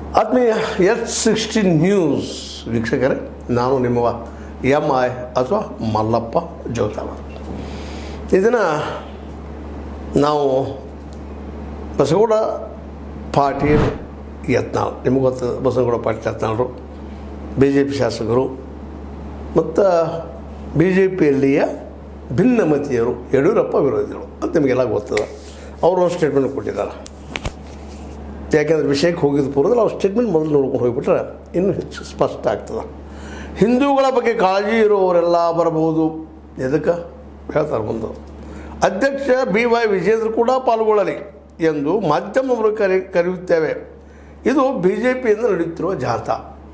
ಆತ್ಮೀಯ H16 news ವೀಕ್ಷಕರೇ, ನಾನು ನಿಮ್ಮ MI ಅಥವಾ ಮಲ್ಲಪ್ಪ ಜೋತಾವರ್. ಇದನ್ನು ನಾವು ಬಸಗೌಡ ಪಾಟೀಲ್ ಯತ್ನಾಳ್, ನಿಮಗೆ ಗೊತ್ತದ ಬಸಗೌಡ ಪಾಟೀಲ್ ಯತ್ನಾಳರು BJP ಶಾಸಕರು ಮತ್ತು BJPಯಲ್ಲಿಯ ಭಿನ್ನಮತೀಯರು, ಯಡಿಯೂರಪ್ಪ ವಿರೋಧಿಗಳು ಅಂತ ನಿಮಗೆಲ್ಲ ಗೊತ್ತದ. ಅವರು ಒಂದು ಸ್ಟೇಟ್ಮೆಂಟ್ ಕೊಟ್ಟಿದ್ದಾರೆ. ಯಾಕೆಂದರೆ ವಿಷಯಕ್ಕೆ ಹೋಗಿದ್ದ ಪೂರ್ವದಲ್ಲಿ ಅವ್ರು ಸ್ಟೇಟ್ಮೆಂಟ್ ಮೊದಲು ನೋಡ್ಕೊಂಡು ಹೋಗಿಬಿಟ್ರೆ ಇನ್ನೂ ಹೆಚ್ಚು ಸ್ಪಷ್ಟ ಆಗ್ತದೆ. ಹಿಂದೂಗಳ ಬಗ್ಗೆ ಕಾಳಜಿ ಇರುವವರೆಲ್ಲ ಬರಬಹುದು, ಎದಕ್ಕೆ ಹೇಳ್ತಾರೆ ಬಂದು. ಅಧ್ಯಕ್ಷ BY ವಿಜೇಂದ್ರ ಕೂಡ ಪಾಲ್ಗೊಳ್ಳಲಿ ಎಂದು ಮಾಧ್ಯಮವರು ಕರೆಯುತ್ತೇವೆ. ಇದು BJPಯಿಂದ ನಡೆಯುತ್ತಿರುವ ಜಾಥಾ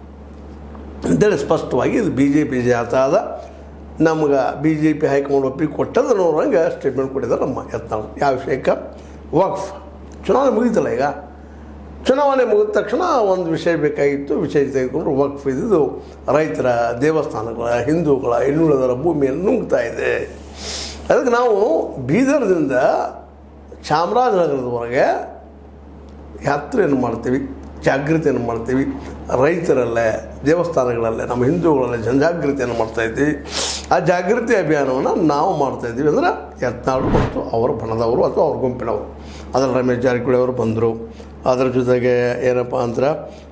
ಅಂತೇಳಿ ಸ್ಪಷ್ಟವಾಗಿ ಇದು BJP ಜಾಥಾ ಅದ, ನಮ್ಗೆ BJP ಹೈಕಮಾಂಡ್ ಒಪ್ಪಿಗೆ ಕೊಟ್ಟದ ನೋಡುವಂಗೆ ಸ್ಟೇಟ್ಮೆಂಟ್ ಕೊಟ್ಟಿದ್ದಾರೆ ನಮ್ಮ ಯತ್ನಾಳ್. ಯಾವ ವಿಷಯಕ್ಕೆ? ವಕ್ಫ್ ಚುನಾವಣೆ ಮುಗಿತಲ್ಲ. ಈಗ ಚುನಾವಣೆ ಮುಗಿದ ತಕ್ಷಣ ಒಂದು ವಿಷಯ ಬೇಕಾಗಿತ್ತು, ವಿಷಯ ತೆಗೆದುಕೊಂಡು ವಕ್ಫ್ ಇದ್ದು ರೈತರ, ದೇವಸ್ಥಾನಗಳ, ಹಿಂದೂಗಳ, ಇನ್ನುಳಿದರ ಭೂಮಿಯನ್ನು ನುಂಗ್ತಾ ಇದೆ. ಅದಕ್ಕೆ ನಾವು ಬೀದರ್ದಿಂದ ಚಾಮರಾಜನಗರದವರೆಗೆ ಯಾತ್ರೆಯನ್ನು ಮಾಡ್ತೀವಿ, ಜಾಗೃತಿಯನ್ನು ಮಾಡ್ತೀವಿ. ರೈತರಲ್ಲೇ, ದೇವಸ್ಥಾನಗಳಲ್ಲೇ, ನಮ್ಮ ಹಿಂದೂಗಳಲ್ಲೇ ಜನಜಾಗೃತಿಯನ್ನು ಮಾಡ್ತಾಯಿದ್ದೀವಿ. ಆ ಜಾಗೃತಿ ಅಭಿಯಾನವನ್ನು ನಾವು ಮಾಡ್ತಾಯಿದ್ದೀವಿ. ಅಂದರೆ ಯತ್ನಾಳ್ ಮತ್ತು ಅವರ ಬಣದವರು ಅಥವಾ ಅವ್ರ ಗುಂಪಿನವರು. ಅದರಲ್ಲಿ ರಮೇಶ್ ಜಾರಕಿಹೊಳಿ ಅವರು ಬಂದರು. ಅದರ ಜೊತೆಗೆ ಏನಪ್ಪ ಅಂದ್ರೆ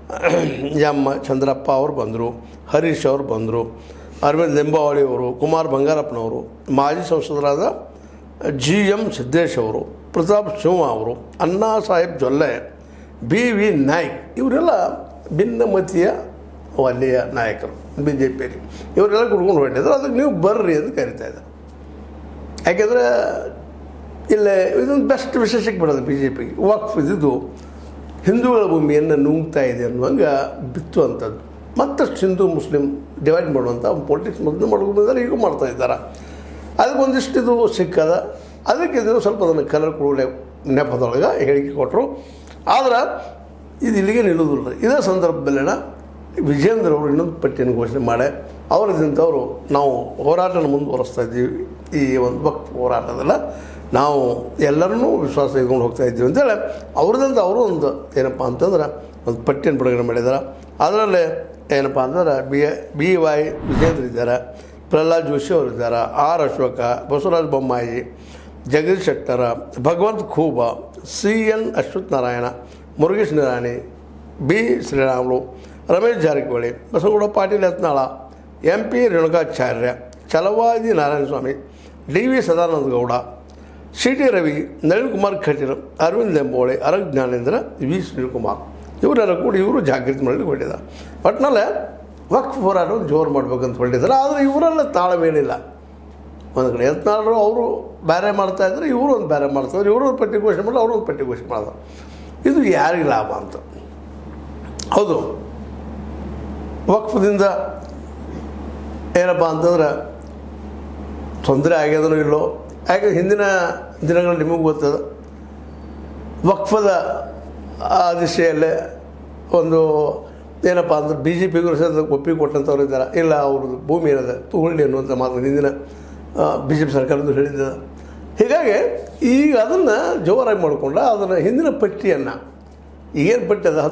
ಚಂದ್ರಪ್ಪ ಅವರು ಬಂದರು, ಹರೀಶ್ ಅವರು ಬಂದರು, ಅರವಿಂದ್ ಲಿಂಬಾವಳಿ ಅವರು, ಕುಮಾರ್ ಬಂಗಾರಪ್ಪನವರು, ಮಾಜಿ ಸಂಸದರಾದ GM ಸಿದ್ದೇಶ್ ಅವರು, ಪ್ರತಾಪ್ ಶಿವ ಅವರು, ಅಣ್ಣಾ ಸಾಹೇಬ್ ಜೊಲ್ಲೆ, BV ನಾಯ್ಕ್, ಇವರೆಲ್ಲ ಭಿನ್ನಮತೀಯ ವಲಯ ನಾಯಕರು BJPಯಲ್ಲಿ. ಇವರೆಲ್ಲ ಕುಡ್ಕೊಂಡು ಹೊರಟಿದ್ರು. ಅದಕ್ಕೆ ನೀವು ಬರ್ರಿ ಅಂತ ಕರಿತಾ ಇದ್ದಾರೆ. ಯಾಕೆಂದರೆ ಇಲ್ಲೇ ಇದೊಂದು ಬೆಸ್ಟ್ ವಿಶೇಷಕ್ಕೆ ಬಿಡೋದು BJPಗೆ. ವಕ್ಫ್ ಇದ್ದು ಹಿಂದೂಗಳ ಭೂಮಿಯನ್ನು ನುಂಗ್ತಾ ಇದೆ ಅನ್ನುವಂಗೆ ಬಿತ್ತುವಂಥದ್ದು. ಮತ್ತಷ್ಟು ಹಿಂದೂ ಮುಸ್ಲಿಂ ಡಿವೈಡ್ ಮಾಡುವಂಥ ಪೊಲಿಟಿಕ್ಸ್ ಮೊದಲು ಮಾಡ್ಕೊಂಡಿದ್ದಾರೆ, ಈಗೂ ಮಾಡ್ತಾ ಇದ್ದಾರೆ. ಅದಕ್ಕೊಂದಿಷ್ಟು ಇದು ಸಿಕ್ಕದ. ಅದಕ್ಕೆ ಇದು ಸ್ವಲ್ಪ ಅದನ್ನು ಕಲರ್ ಕೊಡೋ ನೆಪದೊಳಗೆ ಹೇಳಿಕೆ ಕೊಟ್ಟರು. ಆದ್ರೆ ಇದು ಇಲ್ಲಿಗೆ ನಿಲ್ಲೋದಿಲ್ಲ. ಇದೇ ಸಂದರ್ಭದಲ್ಲಿನ ವಿಜೇಂದ್ರ ಅವರು ಇನ್ನೊಂದು ಪಟ್ಟಿಯನ್ನು ಘೋಷಣೆ ಮಾಡಿ ಅವರದಿಂದವರು ನಾವು ಹೋರಾಟನ ಮುಂದುವರಿಸ್ತಾ ಇದ್ದೀವಿ. ಈ ಒಂದು ವಕ್ಫ್ ಹೋರಾಟದಲ್ಲ, ನಾವು ಎಲ್ಲರನ್ನೂ ವಿಶ್ವಾಸ ತೆಗೆದುಕೊಂಡು ಹೋಗ್ತಾ ಇದ್ದೀವಿ ಅಂತೇಳಿ ಅವ್ರದಿಂದ ಅವರು ಒಂದು ಏನಪ್ಪ ಅಂತಂದ್ರೆ ಒಂದು ಪಟ್ಟಿಯನ್ನು ಬಿಡುಗಡೆ ಮಾಡಿದ್ದಾರೆ. ಅದರಲ್ಲೇ ಏನಪ್ಪ ಅಂತಂದ್ರೆ BY ವಿಜೇಂದ್ರ ಇದ್ದಾರೆ, ಪ್ರಹ್ಲಾದ್ ಜೋಶಿ ಅವರಿದ್ದಾರೆ, R ಅಶೋಕ, ಬಸವರಾಜ ಬೊಮ್ಮಾಯಿ, ಜಗದೀಶ್ ಶೆಟ್ಟರ, Bhagwant Khuba, CN Ashwath Narayana, Murugesh Nirani, B Sriramulu, Ramesh Jarkiholi, Basavagowda Patil Yatnal, MP Renukacharya, ಛಲವಾದಿ Narayanaswamy, DV Sadananda Gowda, CT Ravi, Nalin Kumar Kateel, Arvind Limbavali, ಅರಗ್ Jnanendra, V Srikumar, ಇವರೆಲ್ಲ ಕೂಡ ಇವರು ಜಾಗೃತಿ ಮಾಡಲಿಕ್ಕೆ ಹೊರಟಿದ್ದಾರೆ. ಒಟ್ಟಿನಲ್ಲೇ ವಕ್ಫ್ ಹೋರಾಟವನ್ನು ಜೋರು ಮಾಡ್ಬೇಕಂತ ಹೊರಟಿದ್ದಾರೆ. ಆದರೆ ಇವರೆಲ್ಲ ತಾಳ್ಮೇಲಿಲ್ಲ. ಒಂದು ಕಡೆ ಯತ್ನಾಳರು ಅವರು ಬೇರೆ ಮಾಡ್ತಾಯಿದ್ರೆ, ಇವರು ಒಂದು ಬೇರೆ ಮಾಡ್ತಾಯಿದ್ರು. ಇವರು ಒಂದು ಪಟ್ಟಿ ಘೋಷಣೆ ಮಾಡಿ, ಅವರು ಒಂದು ಪಟ್ಟಿ ಘೋಷಣೆ ಮಾಡಿದ್ರು. ಇದು ಯಾರಿಗೆ ಲಾಭ ಅಂತ? ಹೌದು, ವಕ್ಫದಿಂದ ಏನಪ್ಪ ಅಂತಂದ್ರೆ ತೊಂದರೆ ಆಗ್ಯದನೋ ಇಲ್ಲೋ. ಯಾಕೆ ಹಿಂದಿನ ದಿನಗಳು ನಿಮಗೂ ಗೊತ್ತದ, ವಕ್ಫದ ಆ ದಿಶೆಯಲ್ಲೇ ಒಂದು ಏನಪ್ಪ ಅಂದ್ರೆ BJPಗೂ ಒಪ್ಪಿಗೆ ಕೊಟ್ಟಂಥವ್ರು ಇದ್ದಾರೆ. ಇಲ್ಲ, ಅವ್ರದ್ದು ಭೂಮಿ ಇರೋದೆ ತಗೊಳ್ಳಿ ಅನ್ನುವಂಥ ಮಾತು ಹಿಂದಿನ BJP ಸರ್ಕಾರದ್ದು ಹೇಳಿದ್ದ. ಹೀಗಾಗಿ ಈಗ ಅದನ್ನು ಜೋರಾಗಿ ಮಾಡಿಕೊಂಡ ಅದನ್ನು ಹಿಂದಿನ ಪಟ್ಟಿಯನ್ನು ಈಗೇನು ಪಟ್ಟಿ ಅದು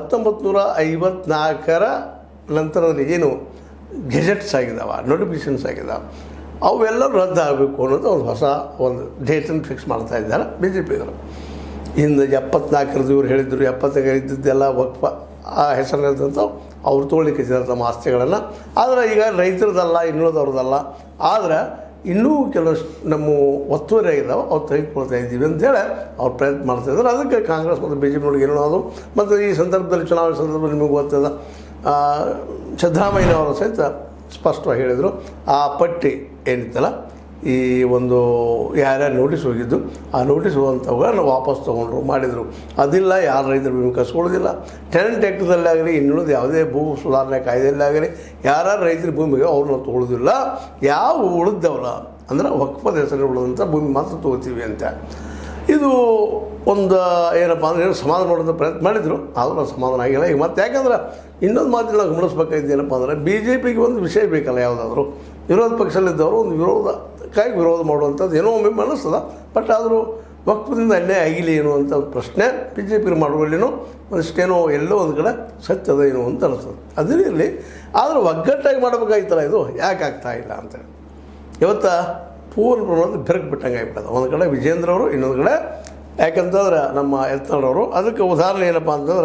1954 ನಂತರದಲ್ಲಿ ಏನು ಗೆಜೆಟ್ಸ್ ಆಗಿದ್ದಾವೆ, ನೋಟಿಫಿಕೇಷನ್ಸ್ ಆಗಿದ್ದಾವೆ, ಅವೆಲ್ಲರೂ ರದ್ದು ಆಗಬೇಕು ಅನ್ನೋದು ಒಂದು ಹೊಸ ಒಂದು ಡೇಟನ್ನು ಫಿಕ್ಸ್ ಮಾಡ್ತಾ ಇದ್ದಾರೆ BJPಗರು. ಇನ್ನು 74 ಇವ್ರು ಹೇಳಿದ್ರು, 75 ಇದ್ದದ್ದೆಲ್ಲ ವಕ್ಫ ಆ ಹೆಸರಿನಂತ ಅವ್ರು ತೊಗೊಳ್ಳಿಕ್ಕೆ ತಮ್ಮ ಆಸ್ತಿಗಳನ್ನು. ಆದರೆ ಈಗ ರೈತರದಲ್ಲ, ಇನ್ನುಳಿದವ್ರದ್ದಲ್ಲ. ಆದರೆ ಇನ್ನೂ ಕೆಲವಷ್ಟು ನಮ್ಮ ಒತ್ತುವರಿ ಆಗಿದ್ದಾವೆ, ಅವ್ರು ತೆಗೆದುಕೊಳ್ತಾ ಇದ್ದೀವಿ ಅಂತೇಳಿ ಅವ್ರು ಪ್ರಯತ್ನ ಮಾಡ್ತಾಯಿದ್ದಾರೆ. ಅದಕ್ಕೆ ಕಾಂಗ್ರೆಸ್ ಮತ್ತು BJPನೊಳಗೆ ಏನೋ ಅದು. ಮತ್ತು ಈ ಸಂದರ್ಭದಲ್ಲಿ ಚುನಾವಣೆ ಸಂದರ್ಭದಲ್ಲಿ ನಿಮಗೆ ಗೊತ್ತದ, ಸಿದ್ದರಾಮಯ್ಯನವರು ಸಹಿತ ಸ್ಪಷ್ಟವಾಗಿ ಹೇಳಿದರು, ಆ ಪಟ್ಟಿ ಏನಿತ್ತಲ್ಲ, ಈ ಒಂದು ಯಾರ್ಯಾರು ನೋಟಿಸ್ ಹೋಗಿದ್ದು ಆ ನೋಟಿಸ್ ಹೋಗುವಂಥವುಗಳನ್ನ ವಾಪಸ್ ತೊಗೊಂಡ್ರು, ಮಾಡಿದರು. ಅದಿಲ್ಲ, ಯಾರು ರೈತರ ಭೂಮಿ ಕಸ್ಕೊಳ್ಳೋದಿಲ್ಲ. ಟೆನೆಂಟ್ ಆ್ಯಕ್ಟದಲ್ಲಿ ಆಗಲಿ, ಇನ್ನುಳಿದ ಯಾವುದೇ ಭೂ ಸುಧಾರಣೆ ಕಾಯ್ದೆಯಲ್ಲಿ ಆಗಲಿ ಯಾರು ರೈತರ ಭೂಮಿಗೆ ಅವ್ರನ್ನ ತೊಗೊಳ್ಳೋದಿಲ್ಲ. ಯಾವ ಉಳಿದವಲ್ಲ ಅಂದ್ರೆ ವಕ್ಫದ ಹೆಸರು ಉಳಿದಂಥ ಭೂಮಿ ಮಾತ್ರ ತೊಗೋತೀವಿ ಅಂತ. ಇದು ಒಂದು ಏನಪ್ಪ ಅಂದರೆ ಸಮಾಧಾನ ಮಾಡೋದು ಪ್ರಯತ್ನ ಮಾಡಿದರು, ಆದರೂ ಸಮಾಧಾನ ಆಗಿಲ್ಲ. ಈಗ ಮತ್ತೆ ಯಾಕಂದ್ರೆ ಇನ್ನೊಂದು ಮಾತು ನಾವು ಗಮನಿಸ್ಬೇಕಾಗಿದ್ದು ಏನಪ್ಪ ಅಂದರೆ BJPಗೆ ಒಂದು ವಿಷಯ ಬೇಕಲ್ಲ. ಯಾವುದಾದ್ರೂ ವಿರೋಧ ಪಕ್ಷದಲ್ಲಿದ್ದವರು ಒಂದು ವಿರೋಧ ಕಾಯಿ ವಿರೋಧ ಮಾಡುವಂಥದ್ದು ಏನೋ ಒಮ್ಮೆ ಅನ್ನಿಸ್ತದೆ. ಬಟ್ ಆದರೂ ವಕ್ಫದಿಂದ ಅನ್ಯಾಯ ಆಗಿಲ್ಲ ಏನು ಅಂತ ಒಂದು ಪ್ರಶ್ನೆ ಬಿ ಜೆ ಪಿಗೆ ಮಾಡುವಲ್ಲಿನೋ ಒಂದಿಷ್ಟೇನೋ ಎಲ್ಲೋ ಒಂದು ಕಡೆ ಸತ್ಯದ ಏನು ಅಂತ ಅನಿಸ್ತದೆ. ಅದೇ ಇರಲಿ, ಆದರೆ ಒಗ್ಗಟ್ಟಾಗಿ ಮಾಡಬೇಕಾಗಿತ್ತಲ್ಲ, ಇದು ಯಾಕೆ ಆಗ್ತಾ ಇಲ್ಲ ಅಂತೇಳಿ ಇವತ್ತು ಪೂರ್ಣ ಪ್ರಮಾಣದ ಬೆರಕು ಬಿಟ್ಟಂಗೆ ಆಗಿಬಿಟ್ಟದ. ಒಂದು ಕಡೆ ವಿಜೇಂದ್ರ ಅವರು, ಇನ್ನೊಂದು ಕಡೆ ಯಾಕಂತಂದ್ರೆ ನಮ್ಮ ಯತ್ನಾಳವರು. ಅದಕ್ಕೆ ಉದಾಹರಣೆ ಏನಪ್ಪ ಅಂತಂದ್ರೆ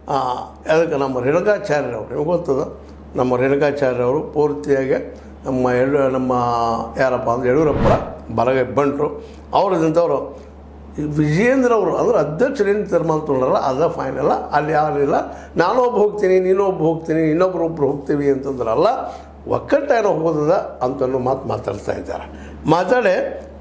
ಅದಕ್ಕೆ ನಮ್ಮ ರೇಣುಕಾಚಾರ್ಯರವರು, ನಿಮಗೆ ಗೊತ್ತದ, ನಮ್ಮ ರೇಣುಕಾಚಾರ್ಯರವರು ಪೂರ್ತಿಯಾಗಿ ನಮ್ಮ ಯಾರಪ್ಪ ಅಂದ್ರೆ ಯಡಿಯೂರಪ್ಪರ ಬಲಗೈ ಬಂಟರು. ಅವರದಿಂದವರು ವಿಜೇಂದ್ರ ಅವರು ಅಂದ್ರೆ ಅಧ್ಯಕ್ಷರೇನು ತೀರ್ಮಾನ ತೊಗೊಂಡಾರಲ್ಲ ಅದ ಫೈನಲ್ಲ, ಅಲ್ಲಿ ಯಾರಿಲ್ಲ ನಾನೊಬ್ಬ ಹೋಗ್ತೀನಿ ನೀನೊಬ್ಬ ಹೋಗ್ತೀನಿ ಇನ್ನೊಬ್ಬರೊಬ್ಬರು ಹೋಗ್ತೀವಿ ಅಂತಂದ್ರಲ್ಲ, ಒಕ್ಕಟ್ಟೇನೋ ಹೋಗೋದದ ಅಂತಲೂ ಮಾತಾಡ್ತಾ ಇದ್ದಾರೆ. ಮಾತಾಡಿ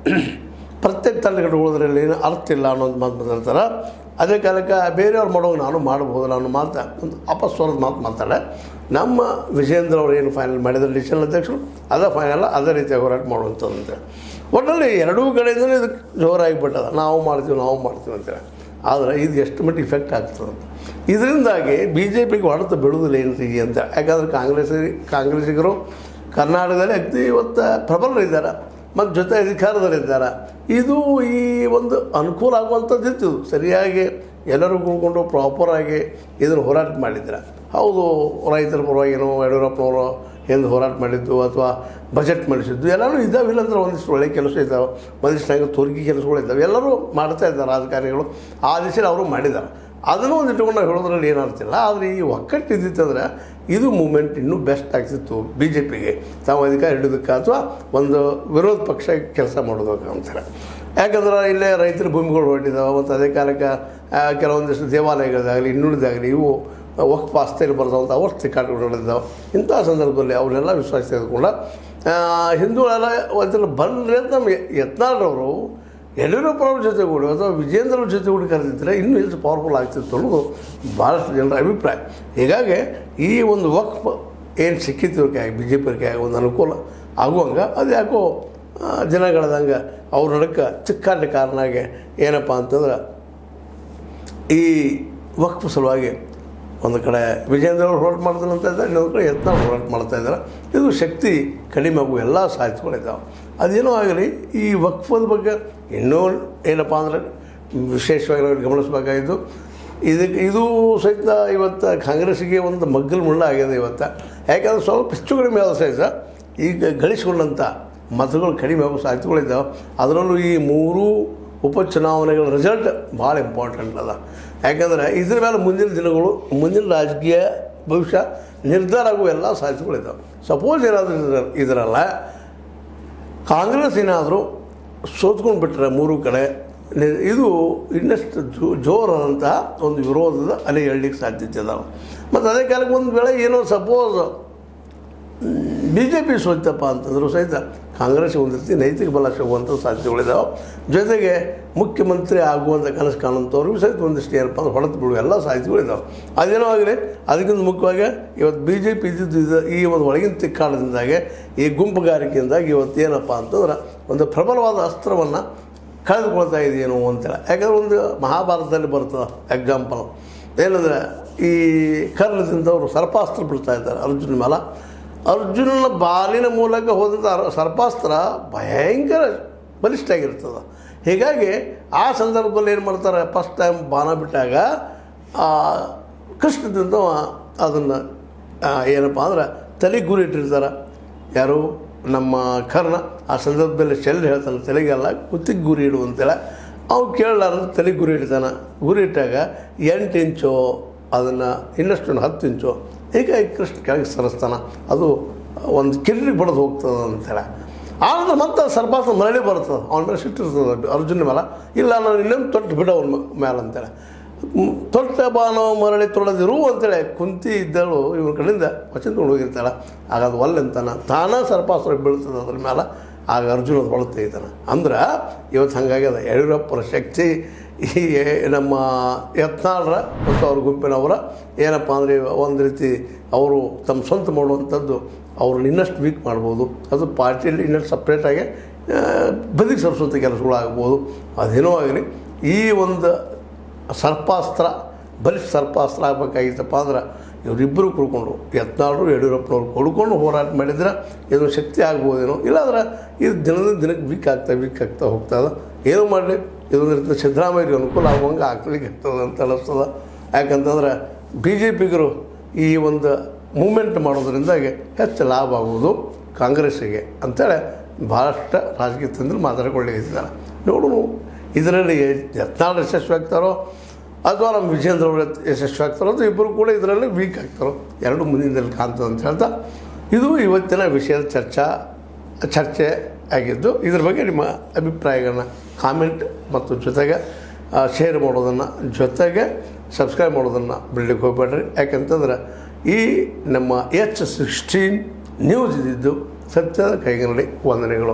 ಪ್ರತ್ಯೇಕ ತಂಡಗಳು ಹೋದ್ರಲ್ಲಿ ಏನು ಅರ್ಥ ಇಲ್ಲ ಅನ್ನೋದು ಮಾತು ಮಾತಾಡ್ತಾರೆ. ಅದೇ ಕಾಲಕ್ಕೆ ಬೇರೆಯವ್ರು ಮಾಡೋದು ನಾನು ಮಾಡ್ಬೋದಲ್ಲ ಅನ್ನೋ ಮಾತು, ಒಂದು ಅಪಸ್ವರದ ಮಾತಾಡೆ ನಮ್ಮ ವಿಜೇಂದ್ರ ಅವರು ಏನು ಫೈನಲ್ ಮಾಡಿದ್ರು ಡಿವಿಷನಲ್ ಅಧ್ಯಕ್ಷರು, ಅದೇ ಫೈನಲ್ಲ, ಅದೇ ರೀತಿಯಾಗಿ ಹೋರಾಟ ಮಾಡುವಂಥದ್ದು. ಒಟ್ಟಲ್ಲಿ ಎರಡೂ ಕಡೆಯಿಂದಲೂ ಇದಕ್ಕೆ ಜೋರಾಗಿಬಿಟ್ಟದ, ನಾವು ಮಾಡ್ತೀವಿ ಅಂತೇಳಿ. ಆದರೆ ಇದು ಎಷ್ಟು ಮಟ್ಟಿಗೆ ಇಫೆಕ್ಟ್ ಆಗ್ತದೆ ಅಂತ. ಇದರಿಂದಾಗಿ ಬಿ ಜೆ ಪಿಗೆ ಹೊಡೆತ ಬೀಳುವುದಿಲ್ಲ ಏನ್ರಿ ಅಂತ. ಯಾಕಂದರೆ ಕಾಂಗ್ರೆಸ್ಸಿಗರು ಕರ್ನಾಟಕದಲ್ಲಿ ಅತಿ ಇವತ್ತು ಪ್ರಬಲರಿದ್ದಾರೆ ಮತ್ತು ಜೊತೆ ಅಧಿಕಾರದಲ್ಲಿದ್ದಾರೆ. ಇದು ಈ ಒಂದು ಅನುಕೂಲ ಆಗುವಂಥದ್ದು ಇತ್ತು. ಸರಿಯಾಗಿ ಎಲ್ಲರೂ ಕೂತ್ಕೊಂಡು ಪ್ರಾಪರಾಗಿ ಇದನ್ನು ಹೋರಾಟ ಮಾಡಿದ್ರೆ ಹೌದು. ರೈತರ ಪರವಾಗಿನೋ ಯಡಿಯೂರಪ್ಪನವರು ಎಂದು ಹೋರಾಟ ಮಾಡಿದ್ದು ಅಥವಾ ಬಜೆಟ್ ಮಾಡಿಸಿದ್ದು ಎಲ್ಲರೂ ಇದ್ದಾವೆ. ಇಲ್ಲಾಂದ್ರೆ ಒಂದಿಷ್ಟು ಒಳ್ಳೆ ಕೆಲಸ ಇದ್ದಾವೆ, ಒಂದಿಷ್ಟು ಹಂಗೆ ತುರ್ಗಿ ಕೆಲಸಗಳು ಇದ್ದಾವೆ, ಎಲ್ಲರೂ ಮಾಡ್ತಾ ಇದ್ದಾರೆ ರಾಜಕಾರಣಿಗಳು. ಆ ದಿಶೆಯಲ್ಲಿ ಅವರು ಮಾಡಿದ್ದಾರೆ. ಅದನ್ನು ಒಂದು ಇಟ್ಕೊಂಡು ನಾವು ಹೇಳೋದ್ರಲ್ಲಿ ಏನಾಗ್ತಿಲ್ಲ. ಆದರೆ ಈ ಒಕ್ಕಟ್ಟು ಇದ್ದಿತ್ತಂದ್ರೆ ಇದು ಮೂಮೆಂಟ್ ಇನ್ನೂ ಬೆಸ್ಟ್ ಆಗ್ತಿತ್ತು ಬಿ ಜೆ ಪಿಗೆ, ತಾವು ಅಧಿಕಾರ ಹಿಡಿಯೋದಕ್ಕೆ ಅಥವಾ ಒಂದು ವಿರೋಧ ಪಕ್ಷ ಕೆಲಸ ಮಾಡೋದಕ್ಕೆ ಅಂತಾರೆ. ಯಾಕಂದ್ರೆ ಇಲ್ಲೇ ರೈತರ ಭೂಮಿಗಳು ಹೊರಟಿದ್ದಾವೆ ಮತ್ತು ಅದೇ ಕಾಲಕ್ಕೆ ಕೆಲವೊಂದಿಷ್ಟು ದೇವಾಲಯಗಳದಾಗಲಿ ಇನ್ನುಳಿದಾಗಲಿ ಇವು ವಕ್ಫ್ ಆಸ್ತಿಯಲ್ಲಿ ಬರ್ತಾವಂಥ ಅವ್ರ ತಿಕ್ಕಾಟಗಳಿದ್ದಾವೆ. ಇಂಥ ಸಂದರ್ಭದಲ್ಲಿ ಅವರೆಲ್ಲ ವಿಶ್ವಾಸ ತೆಗೆದುಕೊಂಡ ಹಿಂದೂಗಳೆಲ್ಲ ಒಂದ್ಸಲ ಬನ್ರಿ ಅಂತ ನಮ್ಮ ಯತ್ನಾಳರವರು ಯಡಿಯೂರಪ್ಪನವ್ರ ಜೊತೆಗೂಡಿ ಅಥವಾ ವಿಜೇಂದ್ರವ್ರ ಜೊತೆಗೂಡಿ ಕರೆದಿದ್ದರೆ ಇನ್ನೂ ಹೆಚ್ಚು ಪವರ್ಫುಲ್ ಆಗ್ತಿತ್ತು ಅನ್ನೋದು ಭಾಳಷ್ಟು ಜನರ ಅಭಿಪ್ರಾಯ. ಹೀಗಾಗಿ ಈ ಒಂದು ವಕ್ಫ್ ಏನು ಸಿಕ್ಕಿತ್ತು ಬಿ ಜೆ ಪಿಗೆ ಒಂದು ಅನುಕೂಲ ಆಗುವಂಗೆ ಅದು ಯಾಕೋ ಜನಗಳದಂಗೆ ಅವ್ರ ನಡಕ್ಕೆ ಚಿಕ್ಕಾಟ ಕಾರಣಾಗಿ ಏನಪ್ಪ ಅಂತಂದ್ರೆ ಈ ವಕ್ಫ್ ಸಲುವಾಗಿ ಒಂದು ಕಡೆ ವಿಜೇಂದ್ರ ಅವರು ಹೋರಾಟ ಮಾಡ್ತಾರೆ ಅಂತ ಇದ್ದಾರೆ, ಇನ್ನೊಂದು ಕಡೆ ಯತ್ನಾಳ್ ಹೋರಾಟ ಮಾಡ್ತಾಯಿದ್ದಾರೆ. ಇದು ಶಕ್ತಿ ಕಡಿಮೆ ಆಗುವ ಎಲ್ಲ ಸಾಧ್ಯತೆಗಳಿದ್ದಾವೆ. ಅದೇನೋ ಆಗಲಿ, ಈ ವಕ್ಫದ ಬಗ್ಗೆ ಇನ್ನೂ ಏನಪ್ಪ ಅಂದರೆ ವಿಶೇಷವಾಗಿ ಗಮನಿಸಬೇಕಾಗಿದ್ದು ಇದು ಸಹಿತ ಇವತ್ತು ಕಾಂಗ್ರೆಸ್ಸಿಗೆ ಒಂದು ಮಗ್ಗಲು ಮುಳ್ಳ ಆಗಿದೆ ಇವತ್ತು. ಯಾಕಂದರೆ ಸ್ವಲ್ಪ ಹೆಚ್ಚು ಕಡಿಮೆ ಆದ ಸಹಿತ ಈಗ ಗಳಿಸಿಕೊಂಡಂಥ ಮತಗಳು ಕಡಿಮೆ ಆಗೋ ಸಾಧ್ಯತೆಗಳಿದ್ದಾವೆ. ಅದರಲ್ಲೂ ಈ 3 ಉಪಚುನಾವಣೆಗಳ ರಿಸಲ್ಟ್ ಭಾಳ ಇಂಪಾರ್ಟೆಂಟ್ ಅದ. ಯಾಕಂದರೆ ಇದ್ರ ಮೇಲೆ ಮುಂದಿನ ದಿನಗಳು, ಮುಂದಿನ ರಾಜಕೀಯ ಭವಿಷ್ಯ ನಿರ್ಧಾರ ಆಗುವ ಎಲ್ಲ ಸಾಧ್ಯತೆಗಳಿದ್ದಾವೆ. ಸಪೋಸ್ ಏನಾದರೂ ಇದರಲ್ಲ ಕಾಂಗ್ರೆಸ್ ಏನಾದರೂ ಸೋತ್ಕೊಂಡು ಬಿಟ್ಟರೆ 3 ಕಡೆ, ಇದು ಇನ್ನಷ್ಟು ಜೋರಾದಂತಹ ಒಂದು ವಿರೋಧದ ಅಲೆ ಹೇಳಲಿಕ್ಕೆ ಸಾಧ್ಯತೆ ಇದಾವೆ. ಮತ್ತು ಅದೇ ಕಾಲಕ್ಕೆ ಒಂದು ವೇಳೆ ಏನೋ ಸಪೋಸ್ ಬಿ ಜೆ ಪಿ ಸೋತಪ್ಪ ಅಂತಂದರೂ ಸಹಿತ ಕಾಂಗ್ರೆಸ್ ಒಂದು ರೀತಿ ನೈತಿಕ ಬಲ ಸಿಗುವಂಥ ಸಾಧ್ಯತೆಗಳಿದ್ದಾವೆ. ಜೊತೆಗೆ ಮುಖ್ಯಮಂತ್ರಿ ಆಗುವಂಥ ಕನಸು ಕಾಣುವಂಥವ್ರಿಗೂ ಸಹಿತ ಒಂದಿಷ್ಟು ಏನಪ್ಪ ಅಂದ್ರೆ ಹೊಡೆದು ಬಿಡುವ ಎಲ್ಲ ಸಾಧ್ಯತೆಗಳಿದ್ದಾವೆ. ಅದೇನೋ ಆಗಲಿ, ಅದಕ್ಕಿಂತ ಮುಖ್ಯವಾಗಿ ಇವತ್ತು ಬಿ ಜೆ ಪಿ ಇದ್ದಿದ್ದು ಈ ಒಂದು ಒಳಗಿನ ತಿಕ್ಕಾಟದಿಂದಾಗೆ ಈ ಗುಂಪುಗಾರಿಕೆಯಿಂದಾಗಿ ಇವತ್ತು ಏನಪ್ಪ ಅಂತಂದ್ರೆ ಒಂದು ಪ್ರಬಲವಾದ ಅಸ್ತ್ರವನ್ನು ಕಳೆದುಕೊಳ್ತಾ ಇದೆಯೇನೋ ಅಂತೇಳಿ. ಯಾಕಂದರೆ ಒಂದು ಮಹಾಭಾರತದಲ್ಲಿ ಬರ್ತದೆ ಎಕ್ಸಾಂಪಲ್ ಏನಂದರೆ ಈ ಕರ್ಣದಿಂದವರು ಸರ್ಪಾಸ್ತ್ರ ಬಿಡ್ತಾ ಇದ್ದಾರೆ ಅರ್ಜುನ ಮೇಲೆ. ಅರ್ಜುನನ ಬಾಲಿನ ಮೂಲಕ ಹೋದಂಥ ಸರ್ಪಾಸ್ತ್ರ ಭಯಂಕರ ಬಲಿಷ್ಠ ಆಗಿರ್ತದೆ. ಹೀಗಾಗಿ ಆ ಸಂದರ್ಭದಲ್ಲಿ ಏನು ಮಾಡ್ತಾರೆ, ಫಸ್ಟ್ ಟೈಮ್ ಬಾಣ ಬಿಟ್ಟಾಗ ಕೃಷ್ಣದಿಂದ ಅದನ್ನು ಏನಪ್ಪ ಅಂದ್ರೆ ತಲೆಗೆ ಗುರಿ ಇಟ್ಟಿರ್ತಾರೆ. ಯಾರು ನಮ್ಮ ಕರ್ಣ ಆ ಸಂದರ್ಭದಲ್ಲಿ ಶೆಲ್ ಹೇಳ್ತಾನೆ, ತಲೆಗೆಲ್ಲ ಕುತ್ತಿಗೆ ಗುರಿ ಇಡು ಅಂತೇಳಿ. ಅವು ಕೇಳಲಾರ್ದು ತಲೆಗೆ ಗುರಿ ಇಡ್ತಾನೆ. ಗುರಿ ಇಟ್ಟಾಗ 8 ಇಂಚು ಅದನ್ನು ಇನ್ನಷ್ಟು 10 ಇಂಚು ಹೀಗೆ ಕೃಷ್ಣ ಕೆಳಗೆ ಸರಿಸ್ತಾನೆ. ಅದು ಒಂದು ಕಿರೀಟಿಗೆ ಬಡ್ದು ಹೋಗ್ತದೆ ಅಂತೇಳಿ. ಆನಂತರ ಮತ್ತೆ ಸರ್ಪಾಸ್ತ್ರ ಮರಳಿ ಬರ್ತದೆ, ಅವನ ಮೇಲೆ ಸಿಟ್ಟಿರ್ತದೆ ಅರ್ಜುನ ಮೇಲೆ. ಇಲ್ಲ ನಾನು ಇನ್ನೊಂದು ತೊಟ್ಟು ಬಿಡು ಅವನ ಮೇಲೆ ಅಂತೇಳಿ. ತೊಟ್ಟ ಬಾನೋ ಮರಳಿ ತೊಳೆದಿರು ಅಂತೇಳಿ ಕುಂತಿ ಇದ್ದಳು ಇವನ ಕಡೆಯಿಂದ ವಚನ ತೊಗೊಂಡು ಹೋಗಿರ್ತಾಳೆ. ಆಗ ಅದು ಒಲ್ಲೆಂತಾನೆ ತಾನೇ ಸರ್ಪಾಸ್ತ್ರ ಬೀಳ್ತದೆ ಅದ್ರ ಮೇಲೆ. ಆಗ ಅರ್ಜುನ ಹೊಳ ತೆಗಿತಾನೆ. ಅಂದ್ರೆ ಇವತ್ತು ಹಾಗಾಗ್ಯದ ಯಡಿಯೂರಪ್ಪರ ಶಕ್ತಿ ಈ ನಮ್ಮ ಯತ್ನಾಳರ ಮತ್ತು ಅವ್ರ ಗುಂಪಿನವರ ಏನಪ್ಪ ಅಂದರೆ ಒಂದು ರೀತಿ ಅವರು ತಮ್ಮ ಸ್ವಂತ ಮಾಡುವಂಥದ್ದು ಅವ್ರನ್ನ ಇನ್ನಷ್ಟು ವೀಕ್ ಮಾಡ್ಬೋದು. ಅದು ಪಾರ್ಟಿಯಲ್ಲಿ ಇನ್ನಷ್ಟು ಸಪ್ರೇಟಾಗಿ ಬದಿಗೆ ಸರಿಸುವಂಥ ಕೆಲಸಗಳು ಆಗ್ಬೋದು. ಅದೇನೋ ಆಗಲಿ, ಈ ಒಂದು ಸರ್ಪಾಸ್ತ್ರ ಬಲಿಷ್ಠ ಸರ್ಪಾಸ್ತ್ರ ಆಗಬೇಕಾಗಿತ್ತಪ್ಪ ಅಂದ್ರೆ ಇವರಿಬ್ಬರು ಕುಡ್ಕೊಂಡು ಯತ್ನಾಳರು ಯಡಿಯೂರಪ್ಪನವ್ರು ಕೊಡ್ಕೊಂಡು ಹೋರಾಟ ಮಾಡಿದ್ರೆ ಇದು ಶಕ್ತಿ ಆಗ್ಬೋದೇನೋ. ಇಲ್ಲಾಂದ್ರೆ ಇದು ದಿನದಿಂದ ದಿನಕ್ಕೆ ವೀಕ್ ಆಗ್ತಾ ಹೋಗ್ತದೆ. ಏನೋ ಮಾಡಲಿ, ಇದರಿಂದ ಸಿದ್ದರಾಮಯ್ಯರಿಗೆ ಅನುಕೂಲ ಆಗುವಂಗೆ ಆಗ್ಲಿಕ್ಕೆ ಇರ್ತದೆ ಅಂತ ಅನ್ನಿಸ್ತದೆ. ಯಾಕಂತಂದ್ರೆ ಬಿ ಜೆ ಪಿಗರು ಈ ಒಂದು ಮೂಮೆಂಟ್ ಮಾಡೋದ್ರಿಂದಾಗಿ ಹೆಚ್ಚು ಲಾಭ ಆಗುವುದು ಕಾಂಗ್ರೆಸ್ಸಿಗೆ ಅಂತೇಳಿ ಭಾಳಷ್ಟು ರಾಜಕೀಯ ತಂದ್ರೆ ಮಾತಾಡ್ಕೊಳ್ಳಿದ್ದಾರೆ. ನೋಡೋಣ ಇದರಲ್ಲಿ ಯತ್ನಾಳ್ ಯಶಸ್ವಿ ಆಗ್ತಾರೋ ಅಥವಾ ನಮ್ಮ ವಿಜೇಂದ್ರ ಅವರು ಯಶಸ್ವಿ ಆಗ್ತಾರೋ ಅಥವಾ ಇಬ್ಬರು ಕೂಡ ಇದರಲ್ಲಿ ವೀಕ್ ಆಗ್ತಾರೋ, ಎರಡು ಮುಂದಿನದಲ್ಲಿ ಕಾಣ್ತದೆ ಅಂತ ಹೇಳ್ತಾ ಇದು ಇವತ್ತಿನ ವಿಷಯದ ಚರ್ಚೆ ಆಗಿದ್ದು. ಇದ್ರ ಬಗ್ಗೆ ನಿಮ್ಮ ಅಭಿಪ್ರಾಯಗಳನ್ನ ಕಾಮೆಂಟ್ ಮತ್ತು ಜೊತೆಗೆ ಶೇರ್ ಮಾಡೋದನ್ನು, ಜೊತೆಗೆ ಸಬ್ಸ್ಕ್ರೈಬ್ ಮಾಡೋದನ್ನು ಬಿಡಲಿಕ್ಕೆ ಹೋಗ್ಬೇಡ್ರಿ. ಯಾಕಂತಂದ್ರೆ ಈ ನಮ್ಮ H16 ನ್ಯೂಸ್ ಇದ್ದಿದ್ದು ಸತ್ಯದ ಕೈಗನ್ನಡಿ. ವಂದನೆಗಳು.